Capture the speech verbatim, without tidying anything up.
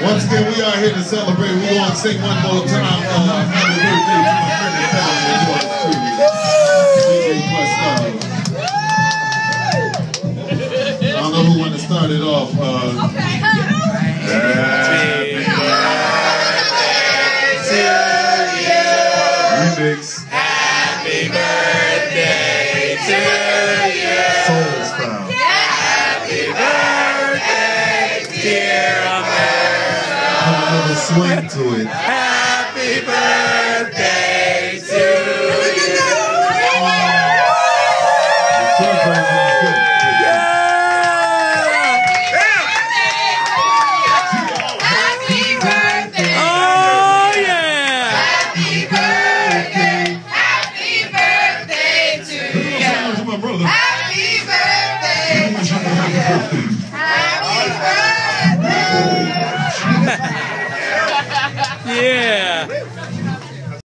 Once again, we are here to celebrate. We're going to sing one more time. Uh, happy birthday to my friend and family in Georgia Street. I don't know who wanted to start it off. Uh, okay. Happy birthday to you. Remix. Happy birthday to you. Soul style. Happy birthday, dear America. Have a little swing to it. Happy birthday.